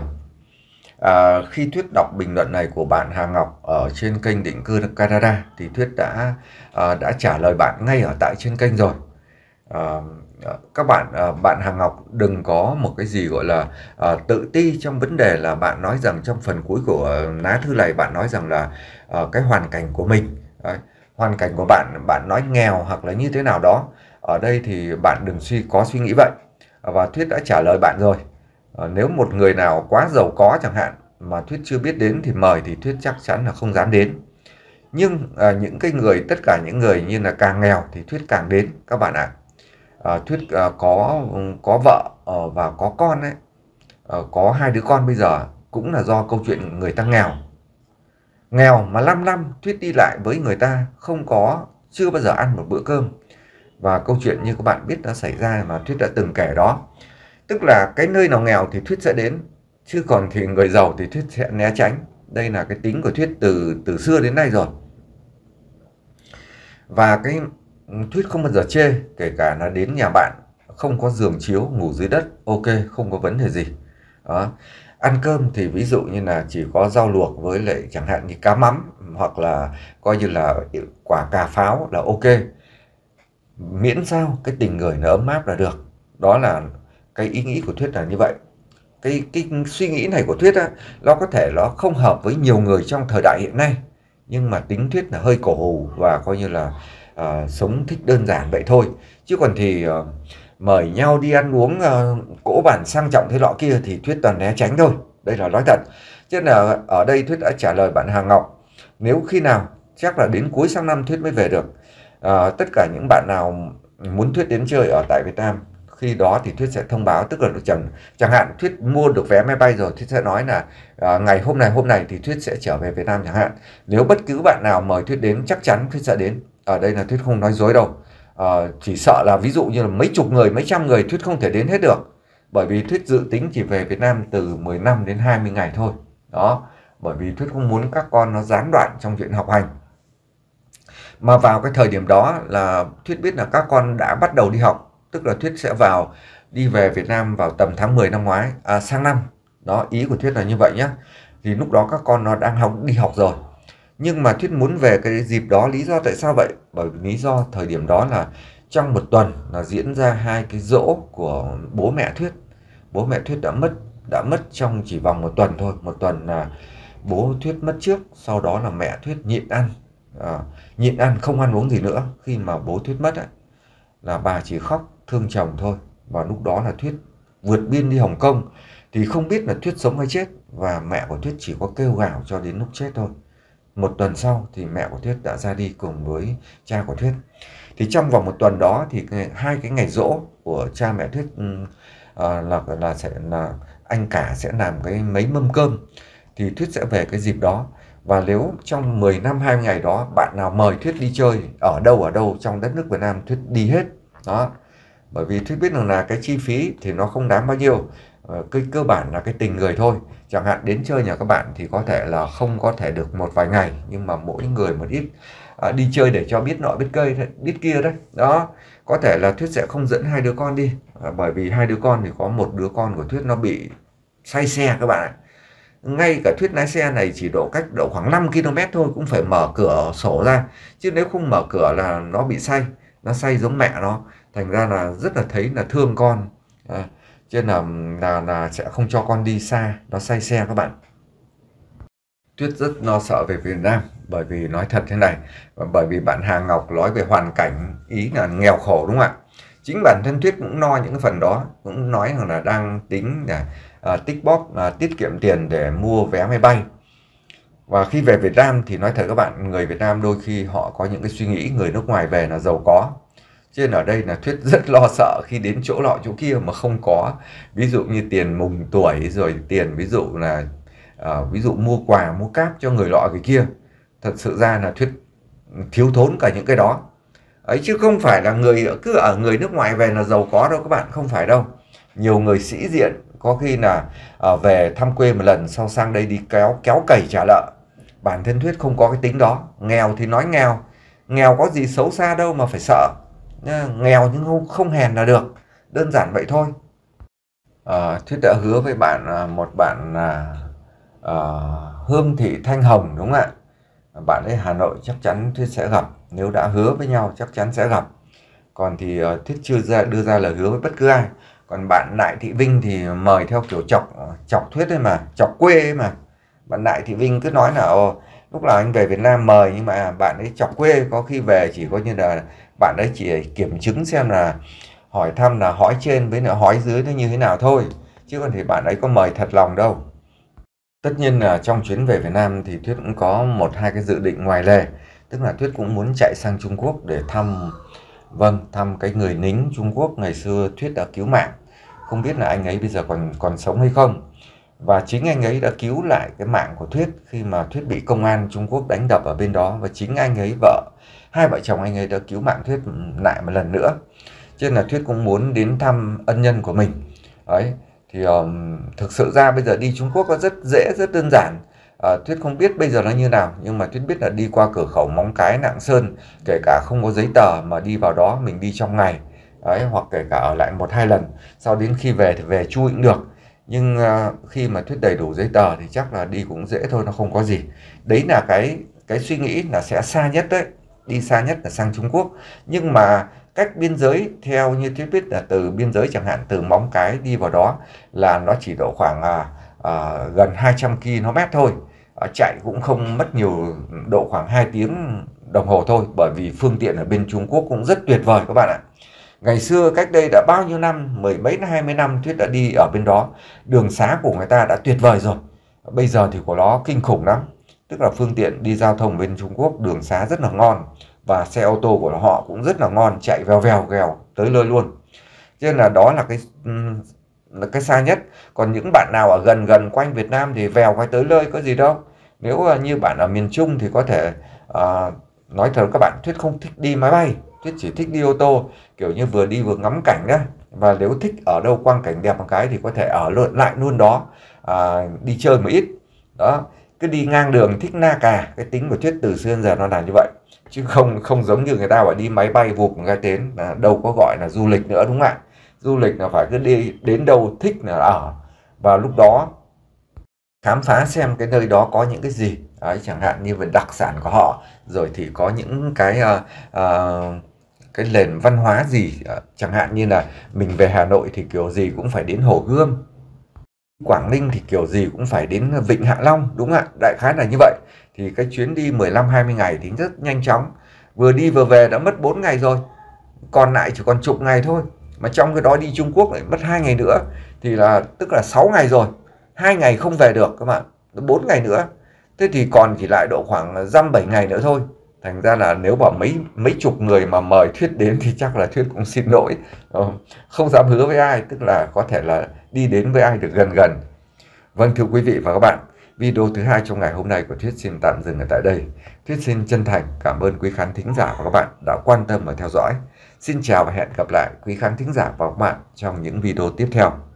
S1: Khi Thuyết đọc bình luận này của bạn Hà Ngọc ở trên kênh Định Cư Canada thì Thuyết đã trả lời bạn ngay ở tại trên kênh rồi. Các bạn Hà Ngọc đừng có một cái gì gọi là tự ti trong vấn đề là bạn nói rằng trong phần cuối của lá thư này bạn nói rằng là cái hoàn cảnh của mình. Đấy, hoàn cảnh của bạn nói nghèo hoặc là như thế nào đó. Ở đây thì bạn đừng có suy nghĩ vậy. Và Thuyết đã trả lời bạn rồi. Nếu một người nào quá giàu có chẳng hạn mà Thuyết chưa biết đến thì mời thì Thuyết chắc chắn là không dám đến. Nhưng những cái người, tất cả những người như là càng nghèo thì Thuyết càng đến các bạn ạ. Thuyết có vợ và có con ấy, có 2 đứa con bây giờ cũng là do câu chuyện người ta nghèo mà 5 năm Thuyết đi lại với người ta chưa bao giờ ăn một bữa cơm. Và câu chuyện như các bạn biết đã xảy ra mà Thuyết đã từng kể đó. Tức là cái nơi nào nghèo thì Thuyết sẽ đến, chứ còn thì người giàu thì Thuyết sẽ né tránh. Đây là cái tính của Thuyết từ xưa đến nay rồi. Và cái Thuyết không bao giờ chê, kể cả là đến nhà bạn không có giường chiếu, ngủ dưới đất, ok, không có vấn đề gì. Đó. Ăn cơm thì ví dụ như là chỉ có rau luộc với lại chẳng hạn như cá mắm hoặc là coi như là quả cà pháo là ok. Miễn sao cái tình người nó ấm áp là được. Đó là cái ý nghĩ của Thuyết là như vậy. Cái suy nghĩ này của Thuyết á, nó có thể nó không hợp với nhiều người trong thời đại hiện nay, nhưng mà tính Thuyết là hơi cổ hủ và coi như là sống thích đơn giản vậy thôi. Chứ còn thì mời nhau đi ăn uống cỗ bản sang trọng thế lọ kia thì Thuyết toàn né tránh thôi. Đây là nói thật. Chứ là ở đây Thuyết đã trả lời bạn Hà Ngọc. Nếu khi nào chắc là đến cuối sang năm Thuyết mới về được. Tất cả những bạn nào muốn Thuyết đến chơi ở tại Việt Nam, khi đó thì Thuyết sẽ thông báo, tức là chẳng hạn Thuyết mua được vé máy bay rồi, Thuyết sẽ nói là ngày hôm này thì Thuyết sẽ trở về Việt Nam chẳng hạn. Nếu bất cứ bạn nào mời Thuyết đến chắc chắn Thuyết sẽ đến. Ở đây là Thuyết không nói dối đâu. Chỉ sợ là ví dụ như là mấy chục người, mấy trăm người Thuyết không thể đến hết được. Bởi vì Thuyết dự tính chỉ về Việt Nam từ 15 đến 20 ngày thôi. Đó, bởi vì Thuyết không muốn các con nó gián đoạn trong chuyện học hành. Mà vào cái thời điểm đó là Thuyết biết là các con đã bắt đầu đi học, tức là Thuyết sẽ đi về Việt Nam vào tầm tháng 10 năm ngoái, sang năm. Đó, ý của Thuyết là như vậy nhé. Thì lúc đó các con nó đang đi học rồi. Nhưng mà Thuyết muốn về cái dịp đó, lý do tại sao vậy? Bởi vì lý do thời điểm đó là trong một tuần là diễn ra 2 cái giỗ của bố mẹ Thuyết. Bố mẹ Thuyết đã mất trong chỉ vòng một tuần thôi. Một tuần là bố Thuyết mất trước, sau đó là mẹ Thuyết nhịn ăn không ăn uống gì nữa. Khi mà bố Thuyết mất ấy, là bà chỉ khóc thương chồng thôi. Và lúc đó là Thuyết vượt biên đi Hồng Kông thì không biết là Thuyết sống hay chết, và mẹ của Thuyết chỉ có kêu gào cho đến lúc chết thôi. Một tuần sau thì mẹ của Thuyết đã ra đi cùng với cha của Thuyết. Thì trong vòng một tuần đó thì 2 cái ngày giỗ của cha mẹ Thuyết là anh cả sẽ làm mấy mâm cơm, thì Thuyết sẽ về cái dịp đó. Và nếu trong 10 năm 20 ngày đó bạn nào mời Thuyết đi chơi ở đâu trong đất nước Việt Nam, Thuyết đi hết. Đó. Bởi vì Thuyết biết rằng là cái chi phí thì nó không đáng bao nhiêu. cái cơ bản là cái tình người thôi. Chẳng hạn đến chơi nhà các bạn thì có thể là không có thể được một vài ngày, nhưng mà mỗi người một ít, đi chơi để cho biết nọ biết cây biết kia đấy. Đó, có thể là Thuyết sẽ không dẫn hai đứa con đi, bởi vì hai đứa con thì có một đứa con của Thuyết nó bị say xe các bạn ạ. Ngay cả Thuyết lái xe này chỉ cách độ khoảng 5 km thôi cũng phải mở cửa sổ ra, chứ nếu không mở cửa là nó bị say, nó say giống mẹ nó, thành ra là rất là thấy là thương con. Cho nên là sẽ không cho con đi xa, nó say xe các bạn. Tuyết rất lo sợ về Việt Nam, bởi vì nói thật thế này, bởi vì bạn Hà Ngọc nói về hoàn cảnh ý là nghèo khổ, đúng không ạ? Chính bản thân Tuyết cũng lo những cái phần đó, cũng nói rằng là đang tính là tích bóp tiết kiệm tiền để mua vé máy bay. Và khi về Việt Nam thì nói thật các bạn, người Việt Nam đôi khi họ có những cái suy nghĩ người nước ngoài về là giàu có. Cho nên ở đây là Thuyết rất lo sợ khi đến chỗ nọ chỗ kia mà không có, ví dụ như tiền mừng tuổi, rồi tiền ví dụ là ví dụ mua quà mua cáp cho người nọ người kia. Thật sự ra là Thuyết thiếu thốn cả những cái đó ấy, chứ không phải là cứ ở người nước ngoài về là giàu có đâu các bạn, không phải đâu. Nhiều người sĩ diện có khi là về thăm quê một lần sau sang đây đi kéo cày trả nợ. Bản thân Thuyết không có cái tính đó. Nghèo thì nói nghèo, nghèo có gì xấu xa đâu mà phải sợ. Nghèo nhưng không hèn là được, đơn giản vậy thôi. Thuyết đã hứa với một bạn là Hương Thị Thanh Hồng, đúng không ạ? Bạn ấy Hà Nội chắc chắn Thuyết sẽ gặp, nếu đã hứa với nhau chắc chắn sẽ gặp. Còn thì Thuyết chưa đưa ra lời hứa với bất cứ ai. Còn bạn Lại Thị Vinh thì mời theo kiểu chọc Thuyết ấy mà, chọc quê ấy mà. Bạn Lại Thị Vinh cứ nói là lúc nào anh về Việt Nam mời, nhưng mà bạn ấy chọc quê, có khi về chỉ có như là bạn ấy chỉ kiểm chứng xem là hỏi thăm là hói trên với là hói dưới nó như thế nào thôi, chứ còn thì bạn ấy có mời thật lòng đâu. Tất nhiên là trong chuyến về Việt Nam thì Thuyết cũng có một hai cái dự định ngoài lề, tức là Thuyết cũng muốn chạy sang Trung Quốc để thăm cái người lính Trung Quốc ngày xưa Thuyết đã cứu mạng. Không biết là anh ấy bây giờ còn sống hay không. Và chính anh ấy đã cứu lại cái mạng của Thuyết khi mà Thuyết bị công an Trung Quốc đánh đập ở bên đó, và chính anh ấy hai vợ chồng anh ấy đã cứu mạng Thuyết lại một lần nữa. Cho nên là Thuyết cũng muốn đến thăm ân nhân của mình. Đấy, thì thực sự ra bây giờ đi Trung Quốc nó rất dễ, rất đơn giản. Thuyết không biết bây giờ nó như nào, nhưng mà Thuyết biết là đi qua cửa khẩu Móng Cái, Lạng Sơn, kể cả không có giấy tờ mà đi vào đó mình đi trong ngày. Đấy, hoặc kể cả ở lại 1-2 lần, sau đến khi về thì về chui cũng được. Nhưng khi mà Thuyết đầy đủ giấy tờ thì chắc là đi cũng dễ thôi, nó không có gì. Đấy là cái suy nghĩ là sẽ xa nhất đấy, đi xa nhất là sang Trung Quốc. Nhưng mà cách biên giới theo như Thuyết biết là từ biên giới chẳng hạn từ Móng Cái đi vào đó là nó chỉ độ khoảng gần 200 km thôi. Chạy cũng không mất nhiều, độ khoảng 2 tiếng đồng hồ thôi, bởi vì phương tiện ở bên Trung Quốc cũng rất tuyệt vời các bạn ạ. Ngày xưa cách đây đã bao nhiêu năm, 10 mấy 20 năm Thuyết đã đi ở bên đó, đường xá của người ta đã tuyệt vời rồi. Bây giờ thì của nó kinh khủng lắm, tức là phương tiện đi giao thông bên Trung Quốc đường xá rất là ngon, và xe ô tô của họ cũng rất là ngon, chạy vèo vèo tới nơi luôn. Cho nên là đó là cái xa nhất. Còn những bạn nào ở gần quanh Việt Nam thì vèo quay tới nơi có gì đâu. Nếu như bạn ở miền Trung thì có thể nói thật các bạn, Thuyết không thích đi máy bay, Thuyết chỉ thích đi ô tô, kiểu như vừa đi vừa ngắm cảnh đó. Và nếu thích ở đâu quang cảnh đẹp một cái thì có thể ở lại luôn đó, đi chơi một ít đó. Cứ đi ngang đường thích na cà, cái tính của Thuyết từ xưa đến giờ nó là như vậy, chứ không giống như người ta bảo đi máy bay vụt một cái đến, đâu có gọi là du lịch nữa, đúng không ạ? Du lịch là phải cứ đi đến đâu thích là ở, và lúc đó khám phá xem cái nơi đó có những cái gì. Đấy, chẳng hạn như về đặc sản của họ, rồi thì có những cái nền văn hóa gì. Chẳng hạn như là mình về Hà Nội thì kiểu gì cũng phải đến Hồ Gươm, Quảng Ninh thì kiểu gì cũng phải đến Vịnh Hạ Long, đúng không ạ? Đại khái là như vậy. Thì cái chuyến đi 15-20 ngày thì rất nhanh chóng, vừa đi vừa về đã mất 4 ngày rồi, còn lại chỉ còn chục ngày thôi. Mà trong cái đó đi Trung Quốc lại mất 2 ngày nữa, thì là tức là 6 ngày rồi, 2 ngày không về được các bạn, 4 ngày nữa. Thế thì còn chỉ lại độ khoảng dăm 7 ngày nữa thôi. Thành ra là nếu bảo mấy chục người mà mời Thuyết đến thì chắc là Thuyết cũng xin lỗi, không dám hứa với ai, tức là có thể là đi đến với ai được gần gần. Vâng, thưa quý vị và các bạn, video thứ 2 trong ngày hôm nay của Thuyết xin tạm dừng ở tại đây. Thuyết xin chân thành cảm ơn quý khán thính giả và các bạn đã quan tâm và theo dõi. Xin chào và hẹn gặp lại quý khán thính giả và các bạn trong những video tiếp theo.